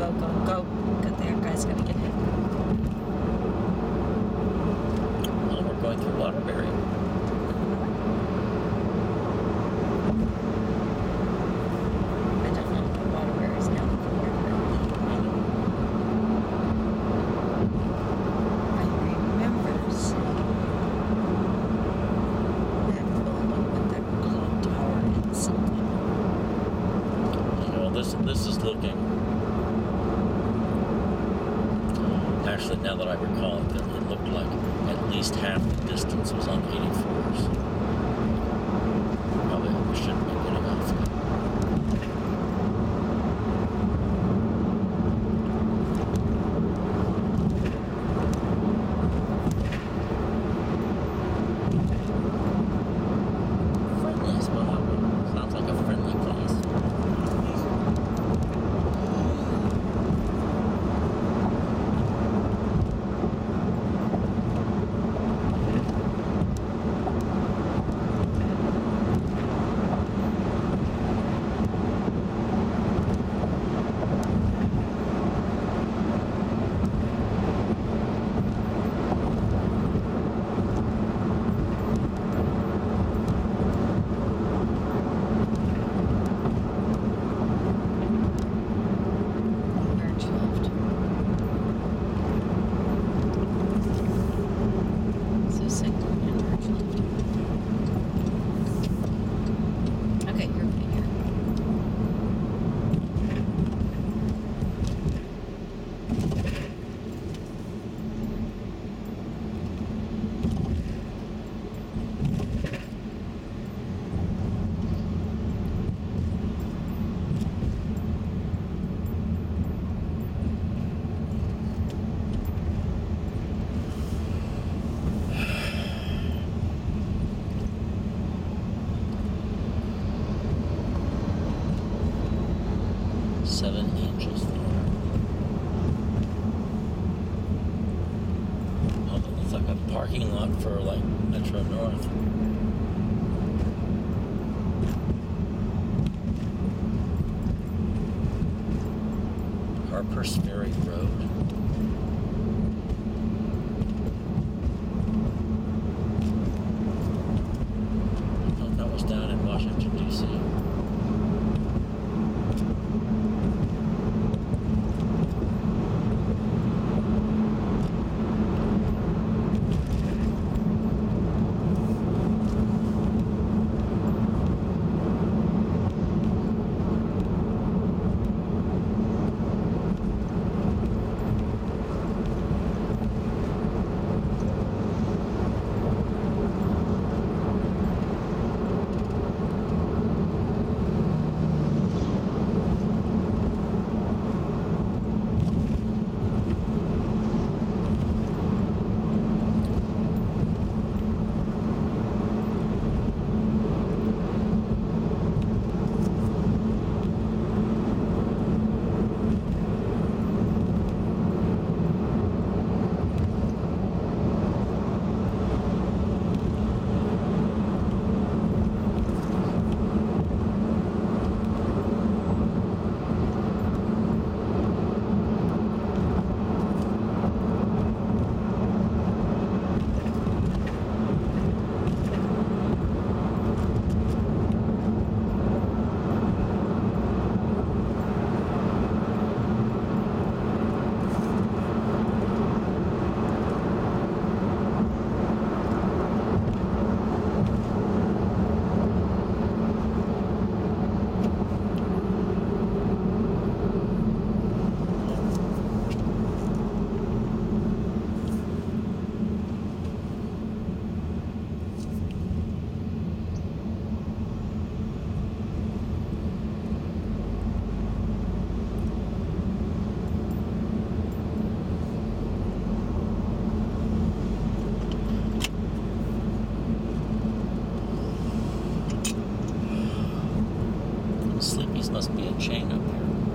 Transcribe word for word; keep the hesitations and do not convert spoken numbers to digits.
go, go, go. Good, that guy's gonna get hit. Well, we're going through Waterbury. I don't know what Waterbury's now. I remember seeing that building with that clock tower and something. You know, this this is looking. Actually, now that I recall it, it looked like at least half the distance was on the eighty-fours. Probably we shouldn't be getting off. Friendly spot. Sounds like a friendly place. Seven inches there. Oh, that looks like a parking lot for like Metro North. Harper's Ferry Road.